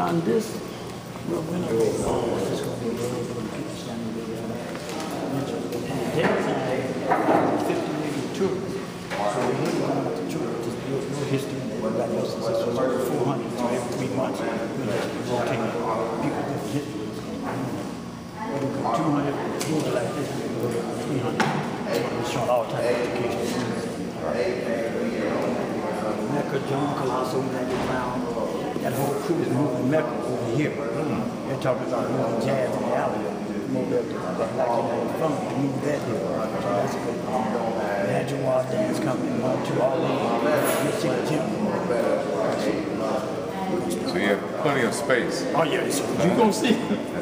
on this, we're going to go on. It's going to be very good. Their side, 50 million tourists. So we're here going to tourists. There's no history. Everybody else is over 400. So every 3 months, we just rotate people with history. We go 200, moves like this, we go 300. We're showing all types of education. Mecca, John Colosso, that they found. That whole crew is moving Mecca over here. They're talking about moving jazz in the alley. Move that like fun to move that here. So that's good. The Adjawar dance company, one, two, all of them. So you have plenty of space. Oh yeah, so you gonna see.